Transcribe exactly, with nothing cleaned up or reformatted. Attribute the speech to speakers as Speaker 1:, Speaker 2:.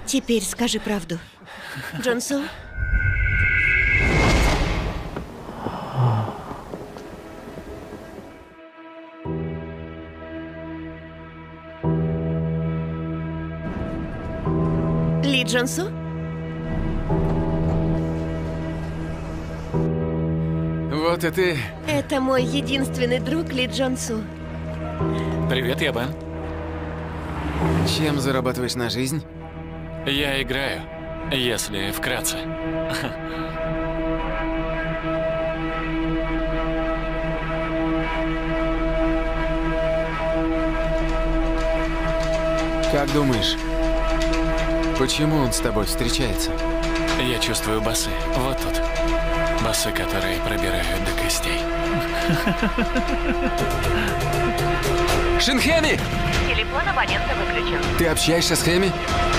Speaker 1: Теперь скажи правду. Джонсу? Ли Джонсу?
Speaker 2: Вот и ты.
Speaker 1: Это мой единственный друг Ли Джонсу.
Speaker 3: Привет, я Бен.
Speaker 2: Чем зарабатываешь на жизнь?
Speaker 3: Я играю, если вкратце.
Speaker 2: Как думаешь, почему он с тобой встречается?
Speaker 3: Я чувствую басы. Вот тут. Басы, которые пробирают до костей.
Speaker 2: Шинхеми!
Speaker 4: Телефон абонента выключен.
Speaker 2: Ты общаешься с Хэми?